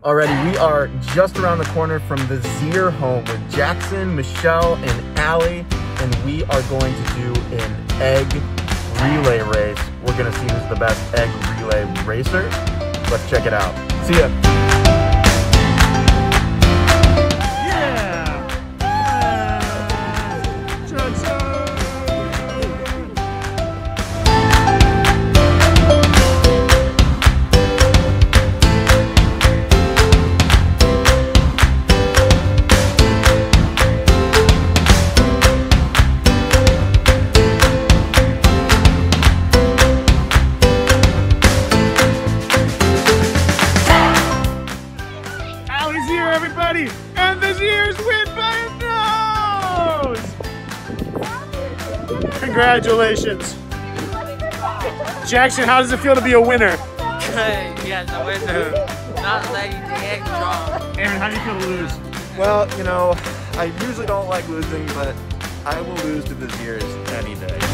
Alrighty, we are just around the corner from the Zier home with Jackson, Michelle, and Allie, and we are going to do an egg relay race. We're gonna see who's the best egg relay racer. Let's check it out. See ya. Zier, everybody, and the Ziers win by a nose! Congratulations. Jackson, how does it feel to be a winner? Yes, a winner. Not letting the egg drop. Aaron, how do you feel to lose? Well, you know, I usually don't like losing, but I will lose to the Ziers any day.